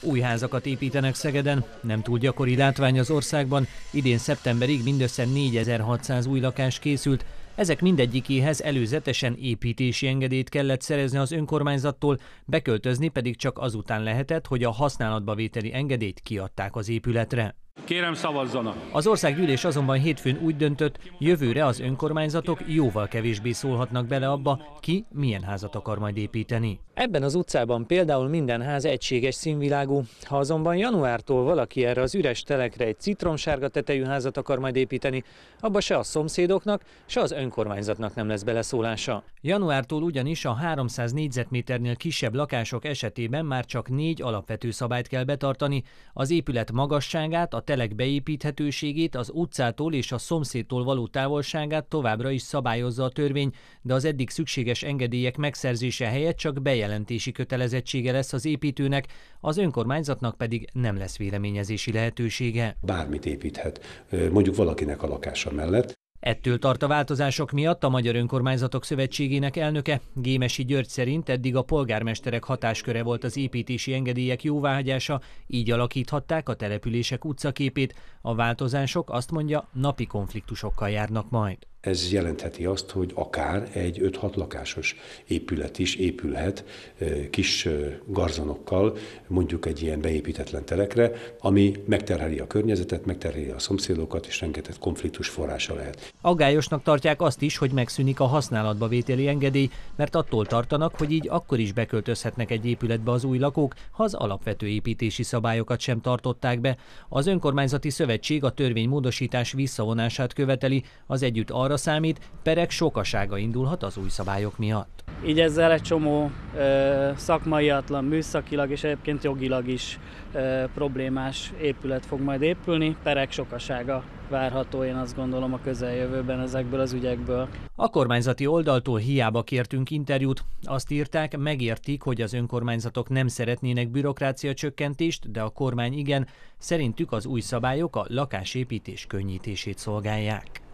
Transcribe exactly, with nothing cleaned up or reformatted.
Új házakat építenek Szegeden. Nem túl gyakori látvány az országban. Idén szeptemberig mindössze négyezer-hatszáz új lakás készült. Ezek mindegyikéhez előzetesen építési engedélyt kellett szerezni az önkormányzattól, beköltözni pedig csak azután lehetett, hogy a használatba vételi engedélyt kiadták az épületre. Kérem, szavazzanak! Az országgyűlés azonban hétfőn úgy döntött, jövőre az önkormányzatok jóval kevésbé szólhatnak bele abba, ki milyen házat akar majd építeni. Ebben az utcában például minden ház egységes színvilágú. Ha azonban januártól valaki erre az üres telekre egy citromsárga tetejű házat akar majd építeni, abba se a szomszédoknak, se az önkormányzatnak nem lesz beleszólása. Januártól ugyanis a háromszáz négyzetméternél kisebb lakások esetében már csak négy alapvető szabályt kell betartani: az épület magasságát, a telek beépíthetőségét, az utcától és a szomszédtól való távolságát továbbra is szabályozza a törvény, de az eddig szükséges engedélyek megszerzése helyett csak bejelentési kötelezettsége lesz az építőnek, az önkormányzatnak pedig nem lesz véleményezési lehetősége. Bármit építhet, mondjuk valakinek a lakása mellett. Ettől tart a változások miatt a Magyar Önkormányzatok Szövetségének elnöke. Gémesi György szerint eddig a polgármesterek hatásköre volt az építési engedélyek jóváhagyása, így alakíthatták a települések utcaképét. A változások, azt mondja, napi konfliktusokkal járnak majd. Ez jelentheti azt, hogy akár egy öt-hat lakásos épület is épülhet kis garzonokkal, mondjuk egy ilyen beépítetlen telekre, ami megterheli a környezetet, megterheli a szomszédokat, és rengeteg konfliktus forrása lehet. Aggályosnak tartják azt is, hogy megszűnik a használatba vételi engedély, mert attól tartanak, hogy így akkor is beköltözhetnek egy épületbe az új lakók, ha az alapvető építési szabályokat sem tartották be. Az Önkormányzati Szövetség a törvénymódosítás visszavonását követeli, az együtt arra számít, perek sokasága indulhat az új szabályok miatt. Így ezzel egy csomó ö, szakmaiatlan, műszakilag és egyébként jogilag is ö, problémás épület fog majd épülni. Perek sokasága várható, én azt gondolom, a közeljövőben ezekből az ügyekből. A kormányzati oldaltól hiába kértünk interjút. Azt írták, megértik, hogy az önkormányzatok nem szeretnének bürokrácia csökkentést, de a kormány igen. Szerintük az új szabályok a lakásépítés könnyítését szolgálják.